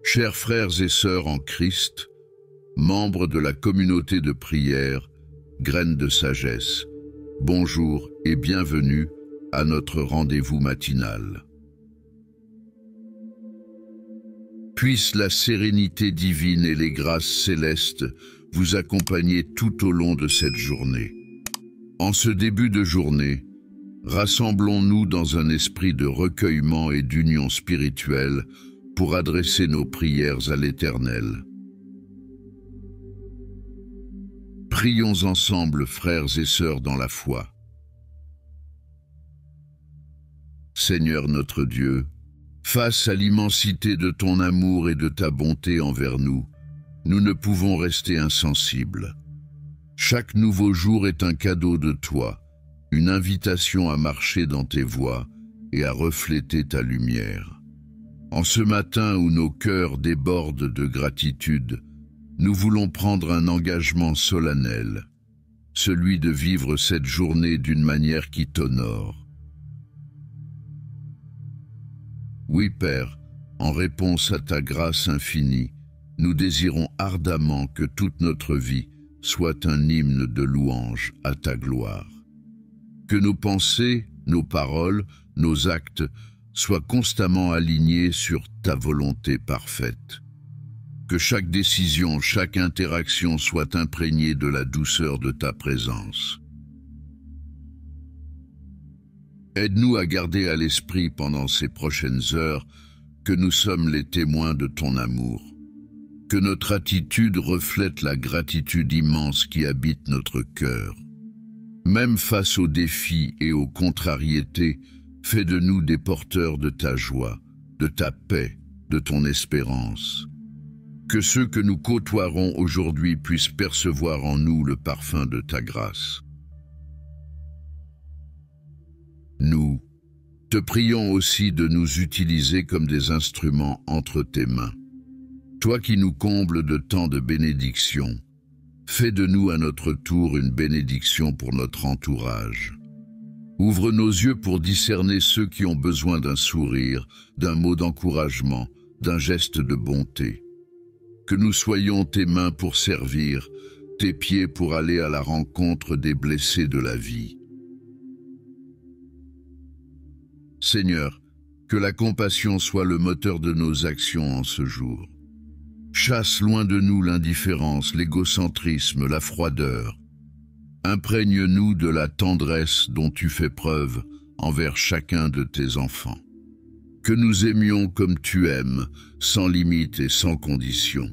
Chers frères et sœurs en Christ, membres de la communauté de prière, Graines de Sagesse, bonjour et bienvenue à notre rendez-vous matinal. Puisse la sérénité divine et les grâces célestes vous accompagner tout au long de cette journée. En ce début de journée, rassemblons-nous dans un esprit de recueillement et d'union spirituelle pour adresser nos prières à l'Éternel. Prions ensemble, frères et sœurs dans la foi. Seigneur notre Dieu, face à l'immensité de ton amour et de ta bonté envers nous, nous ne pouvons rester insensibles. Chaque nouveau jour est un cadeau de toi, une invitation à marcher dans tes voies et à refléter ta lumière. En ce matin où nos cœurs débordent de gratitude, nous voulons prendre un engagement solennel, celui de vivre cette journée d'une manière qui t'honore. Oui, Père, en réponse à ta grâce infinie, nous désirons ardemment que toute notre vie soit un hymne de louange à ta gloire. Que nos pensées, nos paroles, nos actes soient constamment alignés sur ta volonté parfaite. Que chaque décision, chaque interaction soit imprégnée de la douceur de ta présence. Aide-nous à garder à l'esprit pendant ces prochaines heures que nous sommes les témoins de ton amour. Que notre attitude reflète la gratitude immense qui habite notre cœur. Même face aux défis et aux contrariétés, fais de nous des porteurs de ta joie, de ta paix, de ton espérance. Que ceux que nous côtoierons aujourd'hui puissent percevoir en nous le parfum de ta grâce. Nous te prions aussi de nous utiliser comme des instruments entre tes mains. Toi qui nous combles de tant de bénédictions, fais de nous à notre tour une bénédiction pour notre entourage. Ouvre nos yeux pour discerner ceux qui ont besoin d'un sourire, d'un mot d'encouragement, d'un geste de bonté. Que nous soyons tes mains pour servir, tes pieds pour aller à la rencontre des blessés de la vie. Seigneur, que la compassion soit le moteur de nos actions en ce jour. Chasse loin de nous l'indifférence, l'égocentrisme, la froideur. Imprègne-nous de la tendresse dont tu fais preuve envers chacun de tes enfants. Que nous aimions comme tu aimes, sans limite et sans condition.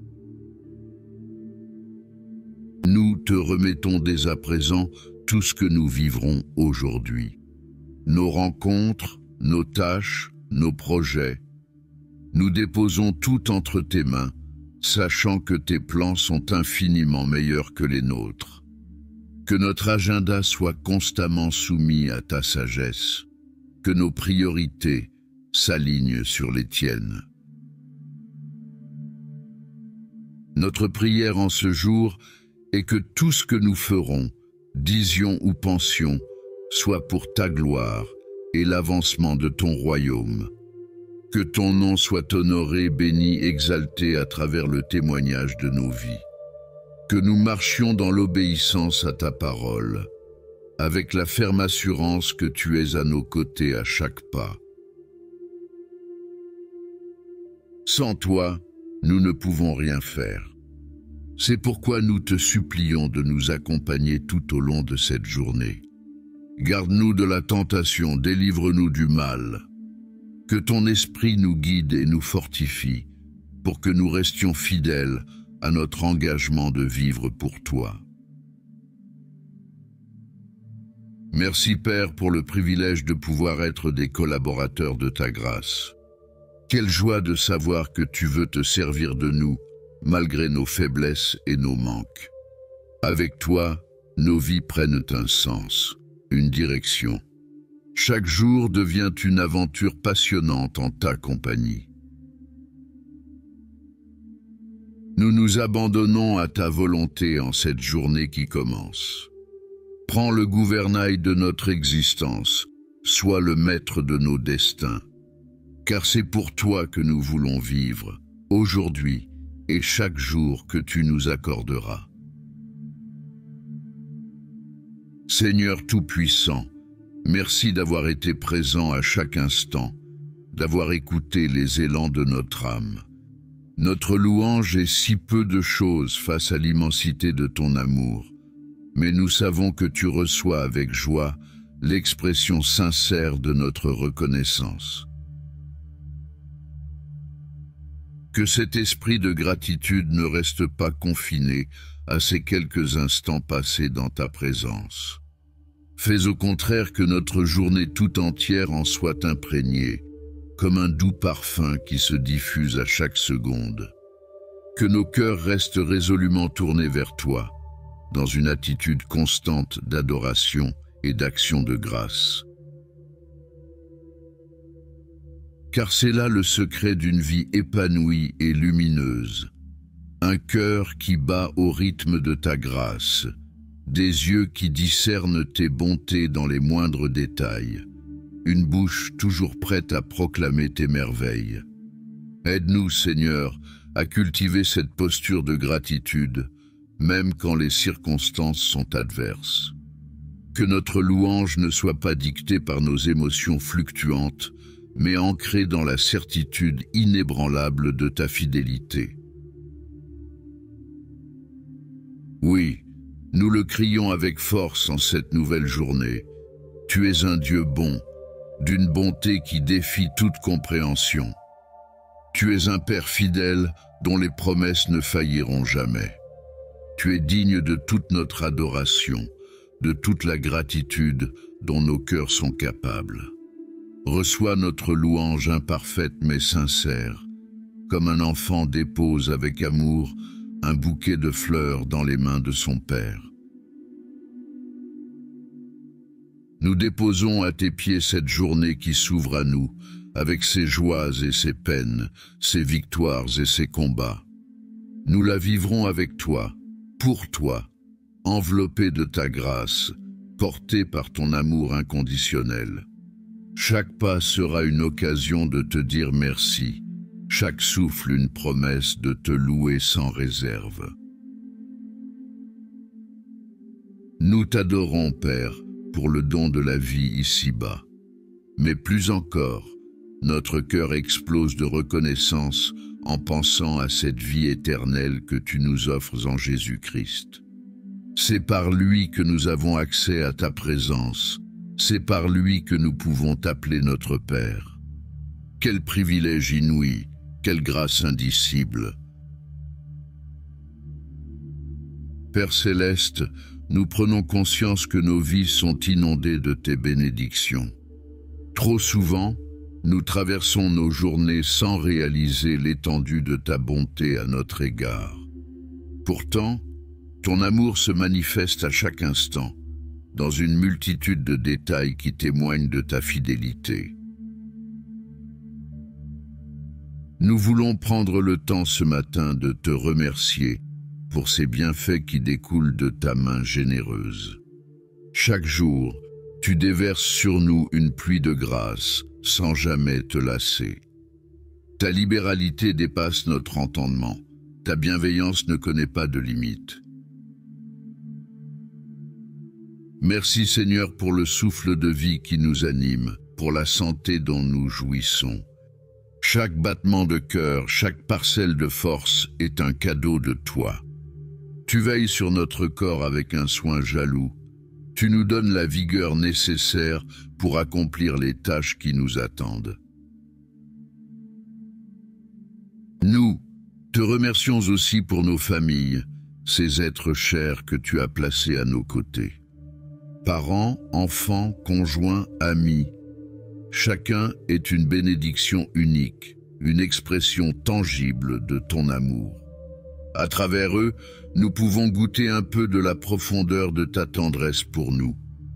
Nous te remettons dès à présent tout ce que nous vivrons aujourd'hui. Nos rencontres, nos tâches, nos projets. Nous déposons tout entre tes mains, sachant que tes plans sont infiniment meilleurs que les nôtres. Que notre agenda soit constamment soumis à ta sagesse, que nos priorités s'alignent sur les tiennes. Notre prière en ce jour est que tout ce que nous ferons, disions ou pensions, soit pour ta gloire et l'avancement de ton royaume. Que ton nom soit honoré, béni, exalté à travers le témoignage de nos vies. Que nous marchions dans l'obéissance à ta parole, avec la ferme assurance que tu es à nos côtés à chaque pas. Sans toi, nous ne pouvons rien faire. C'est pourquoi nous te supplions de nous accompagner tout au long de cette journée. Garde-nous de la tentation, délivre-nous du mal. Que ton esprit nous guide et nous fortifie, pour que nous restions fidèles à notre engagement de vivre pour toi. Merci Père pour le privilège de pouvoir être des collaborateurs de ta grâce. Quelle joie de savoir que tu veux te servir de nous, malgré nos faiblesses et nos manques. Avec toi, nos vies prennent un sens, une direction. Chaque jour devient une aventure passionnante en ta compagnie. Nous nous abandonnons à ta volonté en cette journée qui commence. Prends le gouvernail de notre existence, sois le maître de nos destins. Car c'est pour toi que nous voulons vivre, aujourd'hui et chaque jour que tu nous accorderas. Seigneur Tout-Puissant, merci d'avoir été présent à chaque instant, d'avoir écouté les élans de notre âme. Notre louange est si peu de choses face à l'immensité de ton amour, mais nous savons que tu reçois avec joie l'expression sincère de notre reconnaissance. Que cet esprit de gratitude ne reste pas confiné à ces quelques instants passés dans ta présence. Fais au contraire que notre journée tout entière en soit imprégnée, comme un doux parfum qui se diffuse à chaque seconde. Que nos cœurs restent résolument tournés vers toi, dans une attitude constante d'adoration et d'action de grâce. Car c'est là le secret d'une vie épanouie et lumineuse. Un cœur qui bat au rythme de ta grâce, des yeux qui discernent tes bontés dans les moindres détails, une bouche toujours prête à proclamer tes merveilles. Aide-nous, Seigneur, à cultiver cette posture de gratitude, même quand les circonstances sont adverses. Que notre louange ne soit pas dictée par nos émotions fluctuantes, mais ancrée dans la certitude inébranlable de ta fidélité. Oui, nous le crions avec force en cette nouvelle journée. Tu es un Dieu bon, d'une bonté qui défie toute compréhension. Tu es un Père fidèle dont les promesses ne failliront jamais. Tu es digne de toute notre adoration, de toute la gratitude dont nos cœurs sont capables. Reçois notre louange imparfaite mais sincère, comme un enfant dépose avec amour un bouquet de fleurs dans les mains de son Père. Nous déposons à tes pieds cette journée qui s'ouvre à nous, avec ses joies et ses peines, ses victoires et ses combats. Nous la vivrons avec toi, pour toi, enveloppés de ta grâce, portés par ton amour inconditionnel. Chaque pas sera une occasion de te dire merci, chaque souffle une promesse de te louer sans réserve. Nous t'adorons, Père, pour le don de la vie ici-bas. Mais plus encore, notre cœur explose de reconnaissance en pensant à cette vie éternelle que tu nous offres en Jésus-Christ. C'est par lui que nous avons accès à ta présence. C'est par lui que nous pouvons t'appeler notre Père. Quel privilège inouï, quelle grâce indicible. Père céleste, nous prenons conscience que nos vies sont inondées de tes bénédictions. Trop souvent, nous traversons nos journées sans réaliser l'étendue de ta bonté à notre égard. Pourtant, ton amour se manifeste à chaque instant, dans une multitude de détails qui témoignent de ta fidélité. Nous voulons prendre le temps ce matin de te remercier pour ces bienfaits qui découlent de ta main généreuse. Chaque jour, tu déverses sur nous une pluie de grâce, sans jamais te lasser. Ta libéralité dépasse notre entendement, ta bienveillance ne connaît pas de limite. Merci Seigneur pour le souffle de vie qui nous anime, pour la santé dont nous jouissons. Chaque battement de cœur, chaque parcelle de force est un cadeau de toi. Tu veilles sur notre corps avec un soin jaloux. Tu nous donnes la vigueur nécessaire pour accomplir les tâches qui nous attendent. Nous te remercions aussi pour nos familles, ces êtres chers que tu as placés à nos côtés. Parents, enfants, conjoints, amis, chacun est une bénédiction unique, une expression tangible de ton amour. À travers eux, nous pouvons goûter un peu de la profondeur de ta tendresse pour nous.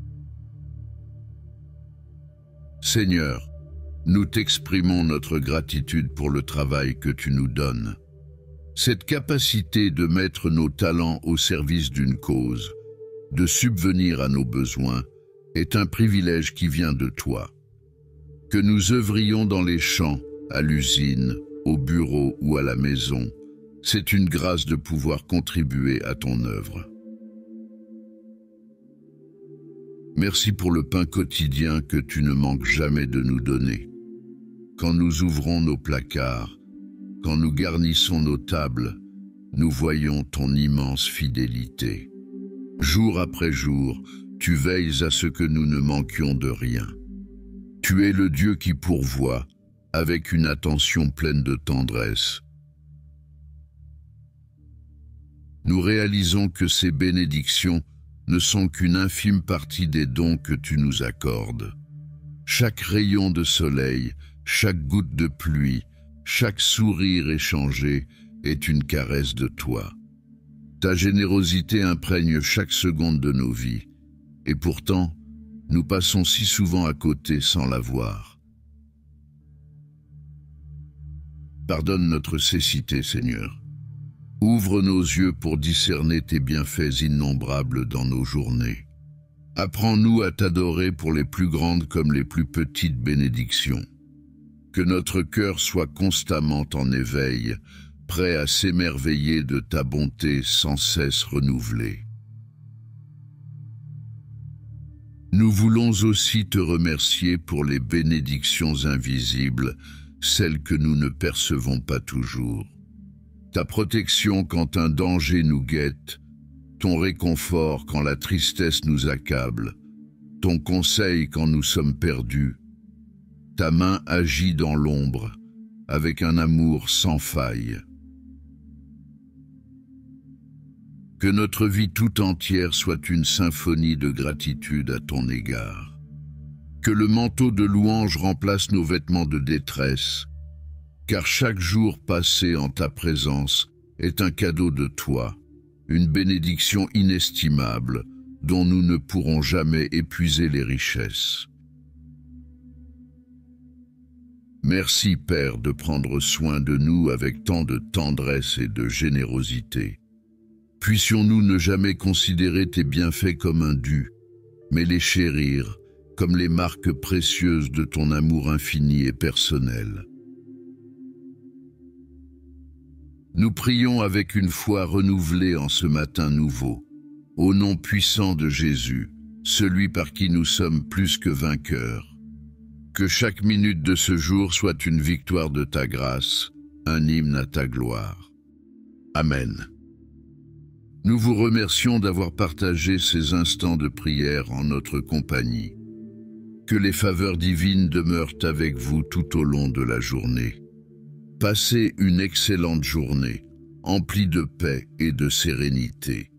Seigneur, nous t'exprimons notre gratitude pour le travail que tu nous donnes. Cette capacité de mettre nos talents au service d'une cause, de subvenir à nos besoins, est un privilège qui vient de toi. Que nous œuvrions dans les champs, à l'usine, au bureau ou à la maison, c'est une grâce de pouvoir contribuer à ton œuvre. Merci pour le pain quotidien que tu ne manques jamais de nous donner. Quand nous ouvrons nos placards, quand nous garnissons nos tables, nous voyons ton immense fidélité. Jour après jour, tu veilles à ce que nous ne manquions de rien. Tu es le Dieu qui pourvoit, avec une attention pleine de tendresse. Nous réalisons que ces bénédictions ne sont qu'une infime partie des dons que tu nous accordes. Chaque rayon de soleil, chaque goutte de pluie, chaque sourire échangé est une caresse de toi. Ta générosité imprègne chaque seconde de nos vies, et pourtant, nous passons si souvent à côté sans la voir. Pardonne notre cécité, Seigneur. Ouvre nos yeux pour discerner tes bienfaits innombrables dans nos journées. Apprends-nous à t'adorer pour les plus grandes comme les plus petites bénédictions. Que notre cœur soit constamment en éveil, prêt à s'émerveiller de ta bonté sans cesse renouvelée. Nous voulons aussi te remercier pour les bénédictions invisibles, celles que nous ne percevons pas toujours. Ta protection quand un danger nous guette, ton réconfort quand la tristesse nous accable, ton conseil quand nous sommes perdus. Ta main agit dans l'ombre, avec un amour sans faille. Que notre vie tout entière soit une symphonie de gratitude à ton égard. Que le manteau de louange remplace nos vêtements de détresse, car chaque jour passé en ta présence est un cadeau de toi, une bénédiction inestimable dont nous ne pourrons jamais épuiser les richesses. Merci, Père, de prendre soin de nous avec tant de tendresse et de générosité. Puissions-nous ne jamais considérer tes bienfaits comme un dû, mais les chérir comme les marques précieuses de ton amour infini et personnel. Nous prions avec une foi renouvelée en ce matin nouveau, au nom puissant de Jésus, celui par qui nous sommes plus que vainqueurs. Que chaque minute de ce jour soit une victoire de ta grâce, un hymne à ta gloire. Amen. Nous vous remercions d'avoir partagé ces instants de prière en notre compagnie. Que les faveurs divines demeurent avec vous tout au long de la journée. Passez une excellente journée, emplie de paix et de sérénité.